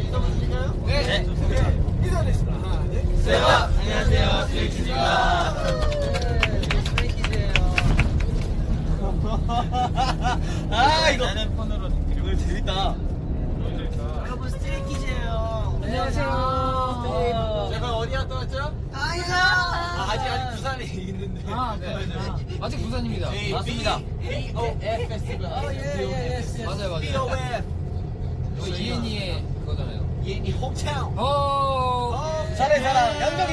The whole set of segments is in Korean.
네. 인사드리겠습니다. 하나, 둘, 셋. 안녕하세요. 스트레이키즈입니다. 스트레이키즈예요. 아 이거 나는 폰으로 이거 재밌다. 여러분 스트레이키즈예요. 안녕하세요. 제가 어디 갔다 왔죠? 아직 부산에 있는데. 아직 부산입니다. 맞습니다. BOF 페스티벌. 맞아요. BOF. 이거 이엔이의 그거잖아요. 이 홈타운. 잘해 사람 양덕이.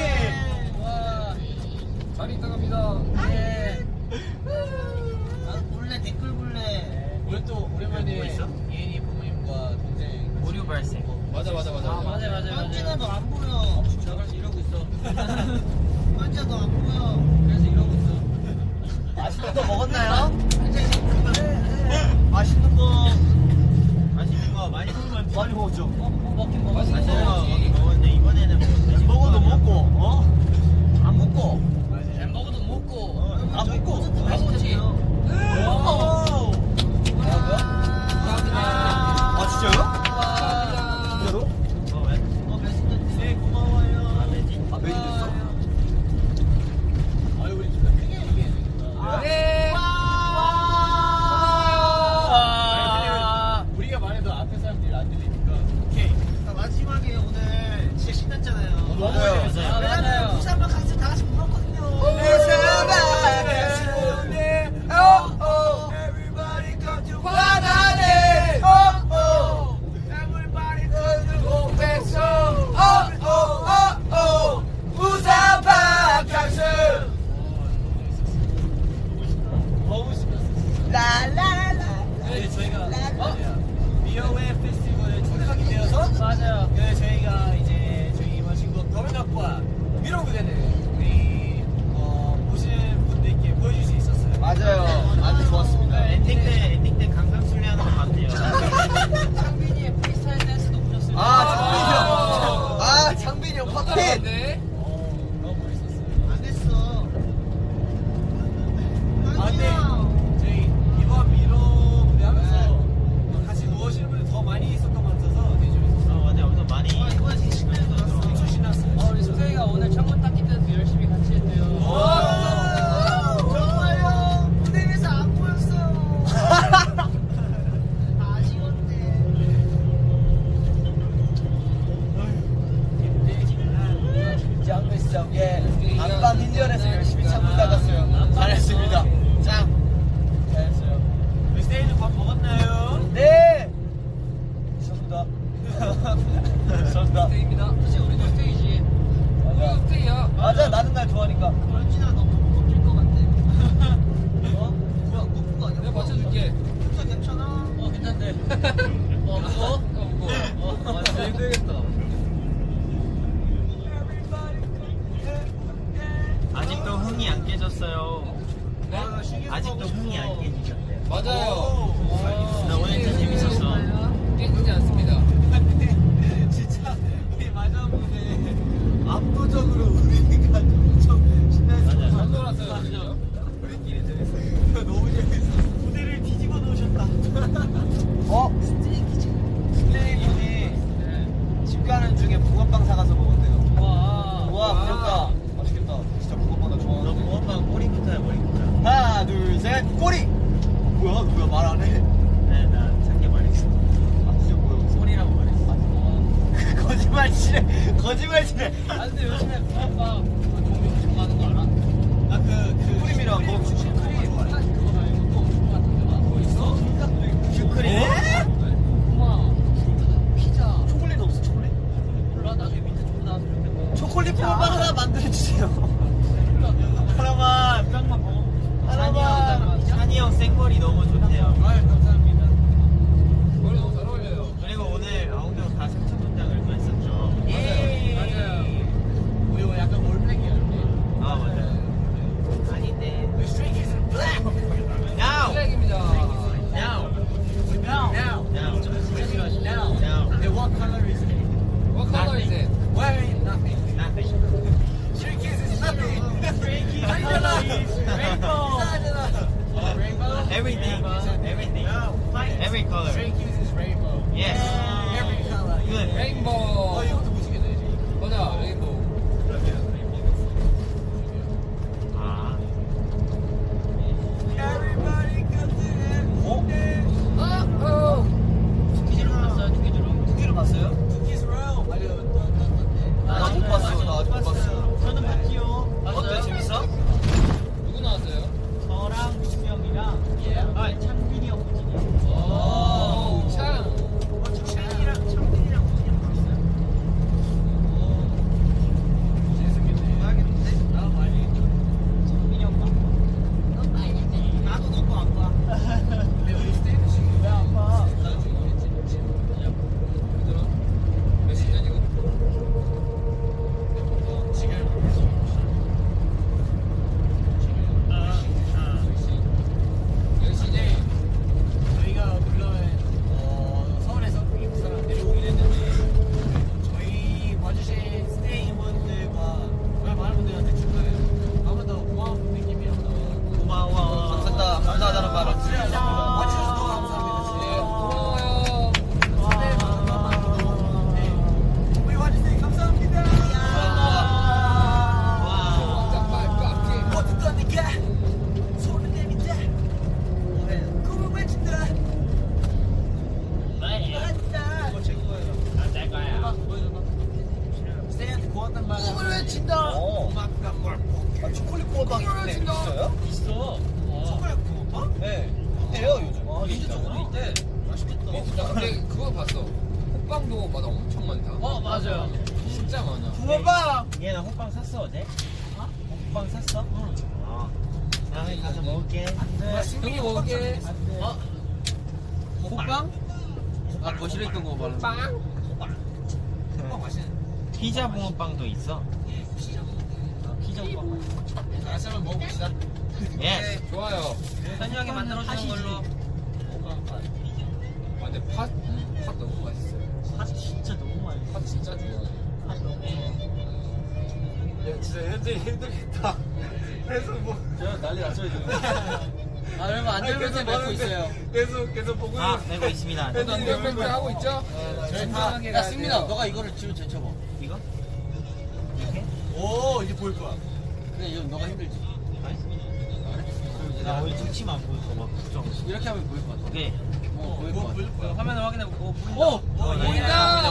잘 있다 갑니다. 몰래 댓글 볼래. 오늘 또 오랜만에 예인이 부모님과 동생 오류 발생. 맞아. 현진아 너 안 보여. 나 그래서 이러고 있어. 현진아 너 안 보여. 그래서 이러고 있어. 맛있는 거 먹었나요? 맛있는 거. 맛있는 거 많이 먹었죠. 먹긴 맛있는 먹었어. 거 먹었지. 먹었는데 이번에는 안 먹어도 먹고 안 먹고 안 먹어도 먹고. 안 먹고 맛있지. 아 진짜요? 진짜로? 네 고마워요. 아 메인 됐어? 아유 우리 진짜 크게 얘기해. 네. 우리가 말해도 앞에 사람들이 안 들리니까. 오케이. 마지막에 오늘 진짜 신났잖아요. 맞아요. 왜냐면 부산만 같이 다 같이 불렀거든요. Everybody come to 바다네. Everybody come to 공백소. 부산 박항수 너무 신났어. 라라라 네, 저희가 BOF 페스티벌에 초대하게 되어서 맞아요. 저희가 이제 저희 이번 신곡 더블락과 미러 무대를 우리 보시는 분들께 보여줄 수 있었어요. 맞아요. 아주 좋았습니다. 엔딩 때 강강술래 하는 거 봤대요. 창빈이의 프리스타일 댄스도 보셨어요? 창빈이 형 파켓 네. 너무 멋있었어요. 안 됐어. 근데 저희 이번 미러 무대 하면서 같이 누워시는 분들 더 많이 있었던 것 같아서 되게 재밌었어요. 맞아 엄청 많이 이번에 되게 신나서 엄청 신났어요. 우리 소정이가 오늘 창문 닦기 때도 열심히 같이 했대요. 정말요. 무대 위에서 안 보였어요. 아쉬웠대. 짱구 시작에 안방 1년에서 열심히 창문 닦았어요. 잘했습니다. 짱 잘했어요. 우리 스테이는 밥 먹었나요? 네 감사합니다. 감사합니다. 스테이입니다. 사실 우리도 스테이지. 우리도 스테이야. 맞아 나는 날 좋아하니까. 현진아 너 너무 꺾일 것 같아. 뭐야 꺾고 아니야? 내가 맞춰줄게. 진짜 괜찮아. 괜찮대. 무거워? 무거워. 진짜 힘들겠다. 아직도 흥이 안 깨졌어요. 네? 아직도 흥이 안 깨지셨대요. 맞아요. 나 오늘 진짜 재밌었어. 깨지지 않습니다. 진짜 우리 마지막 무대 압도적으로 우리가 엄청 신났어. 잘 놀았어요, 진짜. 우리끼리 재밌어. 너무 재밌어. 무대를 뒤집어 놓으셨다. 스테이분이 집 가는 중에 붕어빵 사가서 먹었대요. 와 부럽다. 맛있겠다. 진짜 붕어빵 나 좋아하는데. 너 붕어빵 꼬리부터야 머리부터. 하나 둘 셋 꼬리. 뭐야 말 안 해? 네, 나 작게 말했어. 아 진짜 뭐야? 소리라고 말했어. 거짓말 치네. 아 근데 요즘에 붕어빵 종류 엄청 많은 거 알아? 나그 크림이랑 뭐 슈크림. 그거 말고 또 그거 같은 거 뭐 있어? 슈크림? 엄마 피자 초콜릿 없어 초콜릿? 몰라 나중에 밑에 좀 나와서 좋겠다. 초콜릿 붕어빵 하나 만들어주세요. 하나만. 짱만 먹어. 찬이 형 생머리 너무 좋대요. 아유 감사합니다. 머리 너무 잘 어울려요. 그리고 오늘 아웅도 다 상처 분장을 또 했었죠. 맞아요. 우리 오늘 약간 올백이야 이렇게. 아 맞아요. 아닌데. Stray Kids in black. Now. 블랙입니다. Now. Now. Now. Now. Now. Okay, what color is it? What color is it? Wearing nothing. Nothing. 레인보우. 이것도 보시겠네 지금. 보자, 레인보우. 아. Everybody comes in. 두기지로 봤어요, 두기지로. 두기를 봤어요? Cookies round. 아니요. 나 못 봤어. 나 아직 못 봤어. 저는 봤지요. 어때? 재밌어? 누구 나왔어요? 저랑 우승이 형이랑 아, 창빈이 형, 우진이 형. 오, 우창. 창빈이랑 우진이 형 봤어요? 재밌겠네. 봐야겠는데? 나 많이. 창빈이 형 봐. 넌 봐야겠네. 나도 너거 안 봐. 근데 우리 스테이크 지금 왜안 봐? 몇 시전이고? 지금 열시네. 저희가 물론 서울에서 부산 내려오긴 했는데 저희 봐주신 스테이분들과 정말 많은 분들한테 중간에 아무도 더 고마운 느낌이에요. 고마워. 감사하다는 말은 진짜 감사합니다. 와주셔서 너무 감사합니다. 네, 고마워요. 네. 우리 와주셔서 감사합니다. 짝발 깎기. 어떤 니가 손을 내민다. 꿈을 외친다. 맞다. 이거 제 거예요. 아, 내 거야. 스테이한테 고맙단 말이야. 꿈을 외친다. 고맙단 말. 아, 초콜릿 붕어빵 있어요? 있어. 초콜릿 붕어빵? 네. 있대요, 요즘. 민주적으로 있대. 맛있겠다. 나 근데 그거 봤어. 호빵도 맛 엄청 많다. 맞아요. 진짜 많아. 붕어빵. 얘는 호빵 샀어, 어제? 호빵 샀어? 응. 다음에 가서 먹을게. 형이 먹을게. 호빵? 아, 거실에 있던 거 말하는 빵. 붕어빵 맛있는. 피자 붕어빵도 있어. 피자 붕어빵. 다시 한번 먹어봅시다. 예. 좋아요. 현역이 만들어주는 걸로. 아, 근데 팥 너무 맛있어요. 팥 진짜 너무 맛있어. 팥 진짜 좋아. 팥 너무 야 진짜 현재 힘들겠다. 그래서 뭐. 저 난리 났어요, 지금. 아, 여러분 안 들면서 먹고 있어요. 계속 보고 아, 내고 있습니다. 네, 네. 멘트 하고 있죠? 저희 건강하게 야, 가야 승민아, 돼요. 너가 이거를 지금 제쳐봐. 이거? 이렇게? 오 이제 보일 거야. 근데 이건 너가 힘들지. 나 우리 특치만 보일까 봐 걱정. 이렇게 하면 보일 것 같아. 오케이. 보일 것 같아. 보일 거야. 화면을 확인해보고 보인다. 오! 보인다!